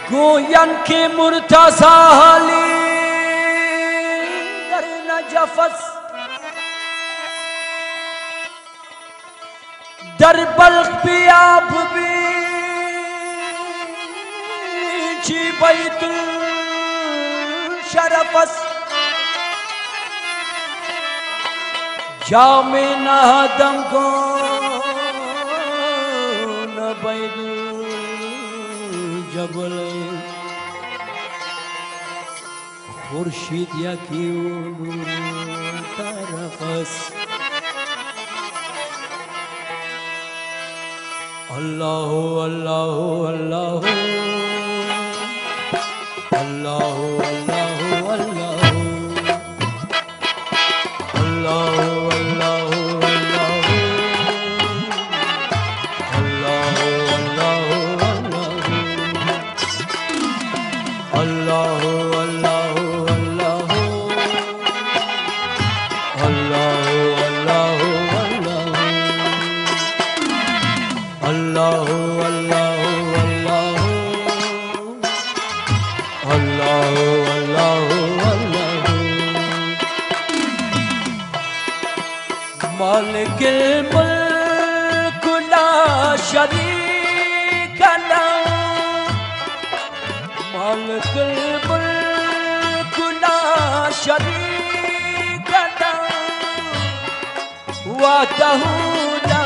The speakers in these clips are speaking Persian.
गोयन के मुर्तज़ा हाली दर नजफस दर बल्ख भी आप भी जी बैतुल शरफस जामे नादम को न बैदुल जबल खुर्शीद या क्यों तरफस अल्लाह अल्लाह अल्लाह अल्लाह अल्लाह अल्लाह मालिकिल मुल्क ला शरीक लहू मालिकिल मुल्क ला शरीक लहू वहदहू ला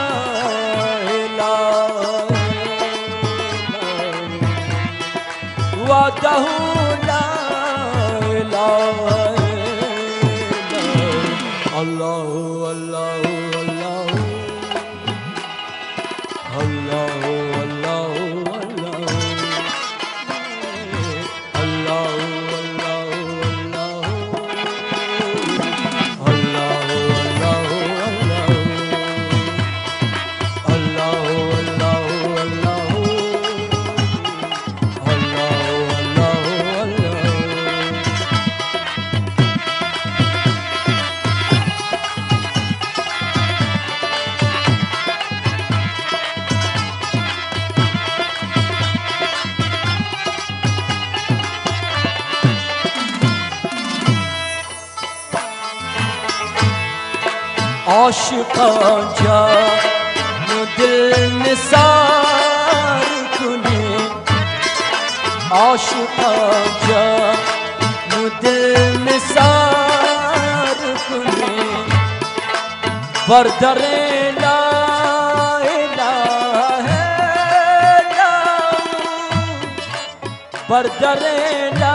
इलाहा वहदहू ला इलाहा अल्लाह अल्लाह आशिकां जान दिल निसार कुने आशिकां जान दिल निसार कुने बरदरे ला इलाहा इल्लल्लाह बरदरे ला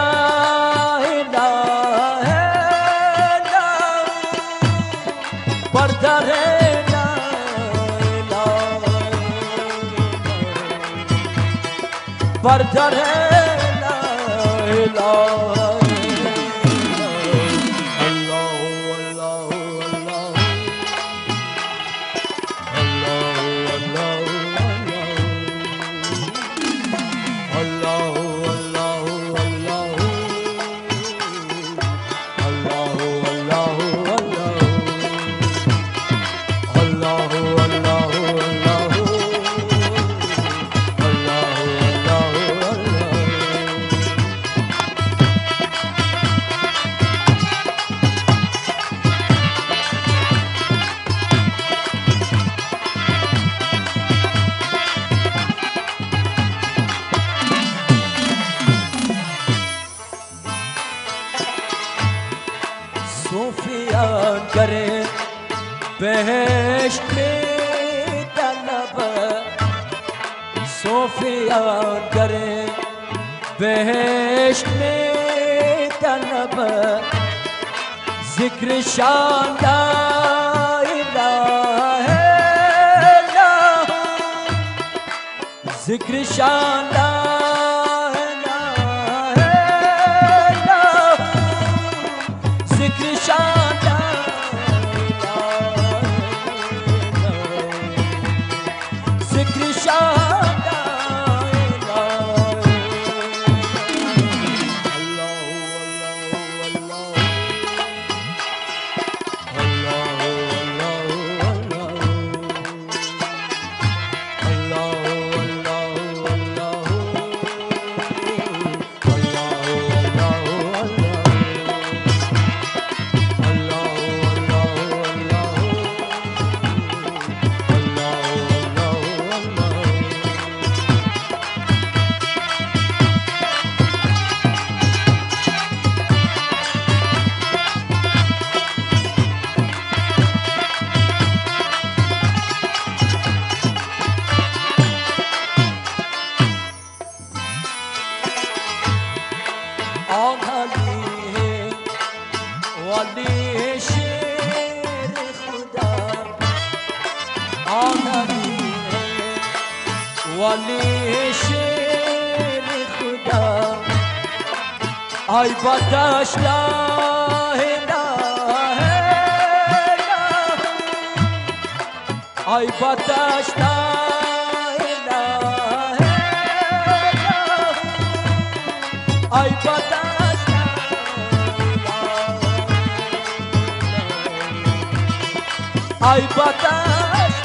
बरदर ला इलाहा अल्लाह अल्लाह अल्लाह अल्लाह सूफिया करे बहश्त में तलब सूफिया करे बहश्त में तलब जिक्र शान ला इलाहा इल्लल्लाह जिक्र शान ला والی شیر خدا ای باتش لا اله الا ای باتش لا اله الا ای باتش ای باتش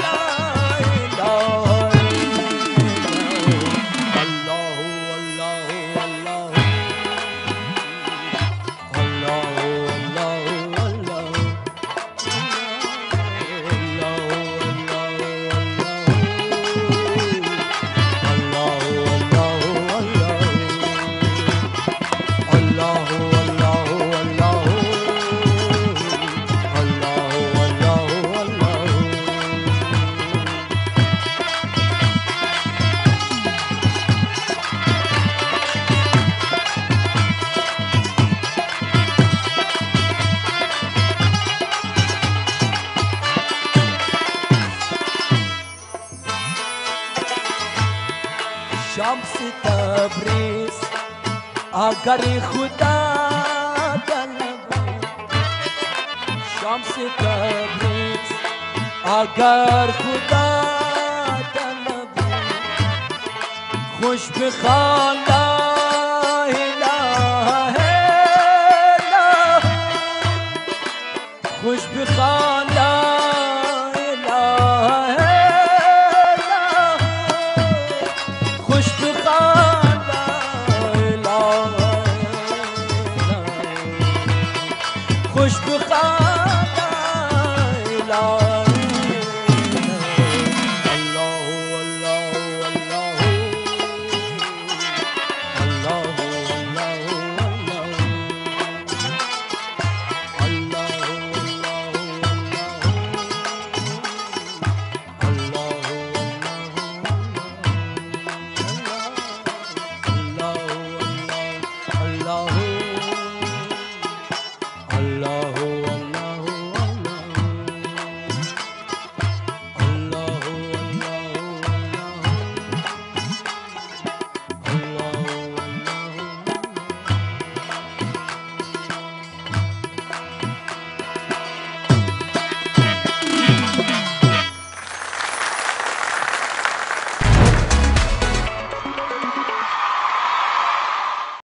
شمس تبریز اگر خدا طلبی شمس تبریز اگر خدا طلبی خوش بخوان لا اله الا خوش بخوان لا اله الا خوش بخوان لا اله الا خوش بخوان